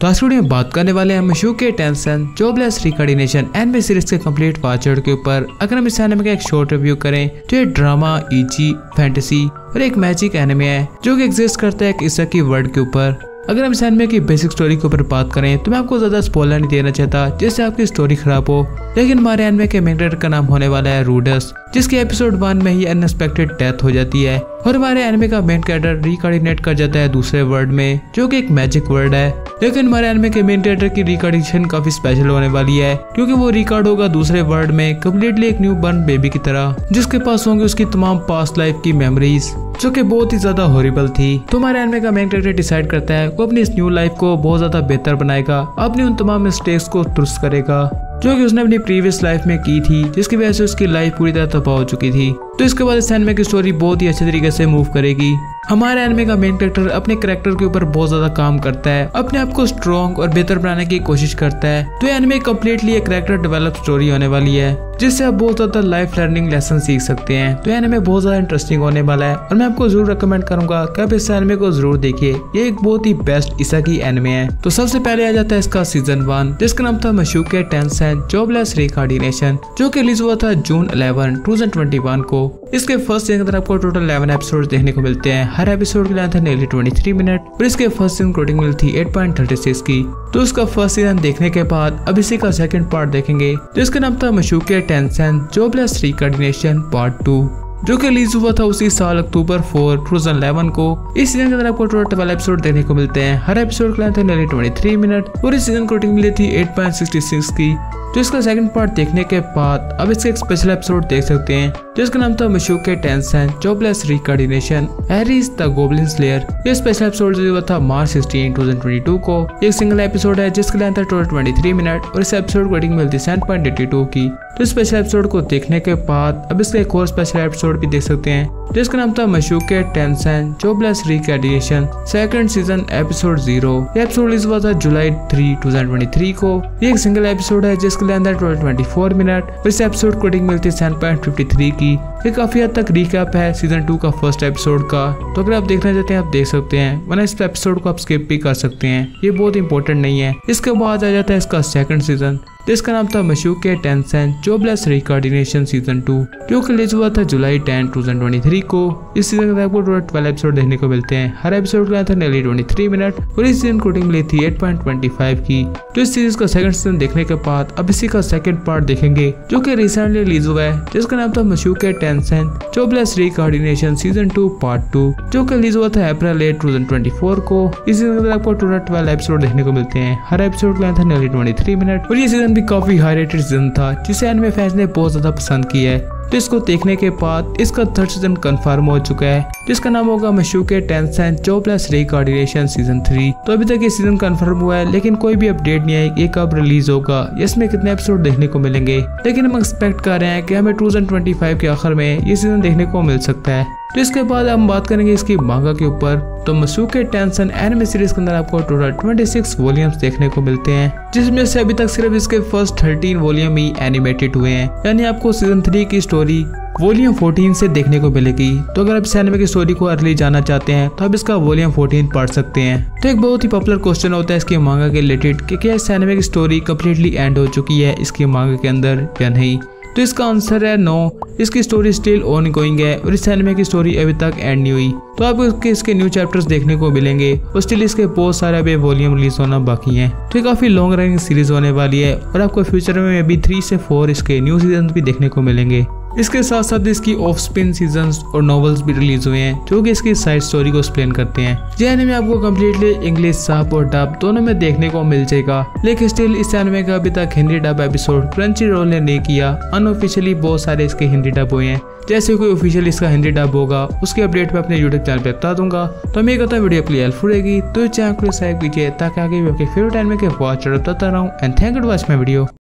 तो आज वीडियो में बात करने वाले हैं मशूके टेंशन जॉबलेस रिकॉर्डिनेशन एनिमे सीरीज के कंप्लीट वॉचर के ऊपर। अगर हम इस एनिमे का एक शॉर्ट रिव्यू करें तो ये ड्रामा, इजी, फैंटेसी और एक मैजिक एनिमे है जो कि एग्जिस्ट करता है एक इसाकी वर्ल्ड के ऊपर। अगर हम इस एनिमे की बेसिक स्टोरी के ऊपर बात करें तो मैं आपको ज्यादा स्पॉइलर नहीं देना चाहता जिससे आपकी स्टोरी खराब हो, लेकिन हमारे एनिमे के मेन कैरेक्टर का नाम होने वाला है रूडस, जिसकी एपिसोड 1 में ही अनएक्सपेक्टेड डेथ हो जाती है और हमारे एनिमे का मेन कैरेक्टर रिकॉर्डिनेट कर जाता है दूसरे वर्ल्ड में जो कि एक मैजिक वर्ल्ड है। लेकिन हमारे एनिमे के मेन कैरेक्टर की रिकॉर्डिनेशन काफी स्पेशल होने वाली है क्योंकि वो रिकॉर्ड होगा दूसरे वर्ल्ड में कम्प्लीटली एक न्यू बर्न बेबी की तरह, जिसके पास होंगी उसकी तमाम पास्ट लाइफ की मेमोरीज जो कि बहुत ही ज्यादा हॉरिबल थी। तो हमारे एनिमे का मेन कैरेक्टर डिसाइड करता है वो अपनी इस न्यू लाइफ को बहुत ज्यादा बेहतर बनाएगा, अपनी उन तमाम मिस्टेक्स को दुरुस्त करेगा जो कि उसने अपनी प्रीवियस लाइफ में की थी, जिसकी वजह से उसकी लाइफ पूरी तरह तबाह हो चुकी थी। तो इसके बाद इस एनिमे की स्टोरी बहुत ही अच्छे तरीके से मूव करेगी। हमारे एनिमे का मेन कैरेक्टर अपने कैरेक्टर के ऊपर बहुत ज्यादा काम करता है, अपने आप को स्ट्रॉन्ग और बेहतर बनाने की कोशिश करता है। तो ये एनिमे कम्प्लीटली एक कैरेक्टर डेवलप स्टोरी होने वाली है जिससे आप बहुत ज्यादा लाइफ लर्निंग लेसन सीख सकते हैं। तो एनिमे बहुत ज्यादा इंटरेस्टिंग होने वाला है और मैं आपको जरूर रिकमेंड करूंगा कि आप इस एनिमे को जरूर देखिए। ये एक बहुत ही बेस्ट इसाकी एनिमे है। तो सबसे पहले आ जाता है इसका सीजन 1 जिसका नाम था मशूके टेंशन जॉबलेस रिकॉर्डिनेशन, जो कि रिलीज हुआ था जून 11, 2021 को। इसके फर्स्ट सीजन के अंदर आपको टोटल 11 एपिसोड देखने को मिलते हैं। हर एपिसोड की लेंथ है nearly 23 मिनट और इसके फर्स्ट सीजन को रेटिंग मिली थी 8.36 की। तो उसका फर्स्ट सीजन देखने के बाद अब इसी का सेकंड पार्ट देखेंगे जिसका नाम था मशूके टेंशन जॉबलेस रिकॉर्डिनेशन पार्ट 2, जो कि रिलीज हुआ था उसी साल अक्टूबर 4, 2011 को। इस सीजन के अंदर आपको टोटल 12 एपिसोड देखने को मिलते हैं। हर एपिसोड की लेंथ है nearly 23 मिनट और इस सीजन को रेटिंग मिली थी 8.66 की। तो इसका सेकंड पार्ट देखने के बाद अब इसके एक स्पेशल एपिसोड देख सकते हैं जिसका नाम था मशूके टेंशन jobless reincarnation Eris the goblin slayer. ये स्पेशल एपिसोड जो हुआ था मार्च 16, 2022 को। एक सिंगल एपिसोड है जिसकी लेंथ है टोटल 23 मिनट और इस एपिसोड को रेटिंग मिलती है 7.82 की। तो स्पेशल एपिसोड को देखने के बाद अब इसका एक और स्पेशल एपिसोड भी देख सकते हैं जिसका नाम था मशूके टेंशन jobless reincarnation second season episode 0। ये एपिसोड रिलीज हुआ था जुलाई 3, 2023 को। ये एक सिंगल एपिसोड है जिसकी लेंथ है टोटल 24 मिनट और इस एपिसोड को रेटिंग मिलती है 7.53 की। ये काफी हद तक रिकैप है सीजन 2 का फर्स्ट एपिसोड का। तो अगर आप देखना चाहते हैं आप देख सकते हैं, वरना इस एपिसोड को आप स्किप भी कर सकते हैं, ये बहुत इंपॉर्टेंट नहीं है। इसके बाद आ जाता है इसका सेकंड सीजन जिसका नाम था मशूके टेंशन जॉबलेस रिकॉर्डिनेशन सीजन 2, जो कि रिलीज हुआ था जुलाई 10, 2023 को। इस सीजन के अंदर आपको टोटल 12 एपिसोड देखने को मिलते हैं। हर एपिसोड का था nearly 23 मिनट और इस सीजन को रेटिंग मिली थी 8.25 की। तो इस सीरीज का सेकंड सीजन देखने के बाद अब इसी का सेकंड पार्ट देखेंगे जो कि रिसेंटली रिलीज हुआ है जिसका नाम था मशूके टेंशन जॉबलेस रिकॉर्डिनेशन सीजन 2 पार्ट 2, जो कि रिलीज हुआ था अप्रैल 8, 2024 को। इस सीजन के अंदर आपको टोटल 12 एपिसोड देखने को मिलते हैं। हर एपिसोड का था nearly 23 मिनट और ये सीजन भी काफी हाई रेटेड सीजन था जिसे एनिमे फैंस ने बहुत ज्यादा पसंद किया है। तो इसको देखने के बाद इसका थर्ड सीजन कंफर्म हो चुका है जिसका नाम होगा मशूके टेंशन जॉबलेस रिकॉर्डिनेशन सीजन 3। तो अभी तक ये सीजन कंफर्म हुआ है लेकिन कोई भी अपडेट नहीं है ये कब रिलीज होगा, इसमें कितने एपिसोड देखने को मिलेंगे, लेकिन हम एक्सपेक्ट कर रहे हैं कि हमें 2025 के आखिर में ये सीजन देखने को मिल सकता है। तो इसके बाद हम बात करेंगे इसकी मांगा के ऊपर। तो मशूके टेंशन एनिमे सीरीज के अंदर आपको टोटल 26 वॉल्यूम्स देखने को मिलते हैं जिसमें से अभी तक सिर्फ इसके फर्स्ट 13 वॉल्यूम ही एनिमेटेड हुए हैं, यानी आपको सीजन 3 की स्टोरी वॉल्यूम 14 से देखने को मिलेगी। तो अगर आप इस एनिमे की स्टोरी को अर्ली जानना चाहते हैं तो आप इसका वॉल्यूम 14 पढ़ सकते हैं। तो एक बहुत ही पॉपुलर क्वेश्चन होता है इसके मांगा के रिलेटेड कि क्या इस एनिमे की स्टोरी कम्प्लीटली एंड हो चुकी है इसके मांगा के अंदर या नहीं। तो इसका आंसर है नो, इसकी स्टोरी स्टिल ऑन गोइंग है और इस एनिमे की स्टोरी अभी तक एंड नहीं हुई। तो आपको इसके न्यू चैप्टर्स देखने को मिलेंगे और स्टिल इसके बहुत सारे अभी वॉल्यूम रिलीज होना बाकी हैं। तो ये काफी लॉन्ग रनिंग सीरीज होने वाली है और आपको फ्यूचर में भी 3 से 4 इसके न्यू सीजन भी देखने को मिलेंगे। इसके साथ साथ इसकी ऑफ स्पिन सीजन्स और नॉवेल्स भी रिलीज हुए हैं जो कि इसकी साइड स्टोरी को एक्सप्लेन करते हैं। ये एनिमे आपको कम्प्लीटली इंग्लिश सब और डब दोनों में देखने को मिल जाएगा, लेकिन स्टिल इस एनिमे का अभी तक हिंदी डब एपिसोड क्रंचीरोल ने नहीं किया। अनऑफिशियली बहुत सारे इसके हिंदी डब हुए हैं, जैसे कोई ऑफिशियल इसका हिंदी डब होगा उसकी अपडेट मैं अपने यूट्यूब चैनल पे बता दूंगा। तो हमें कहता है वीडियो आपके लिए हेल्पफुल रहेगी तो चैनल को सब्सक्राइब कीजिए ताकि आगे भी आपके फेवरेट एनिमे के वॉच बताता रहूं। And thank you for watching my video.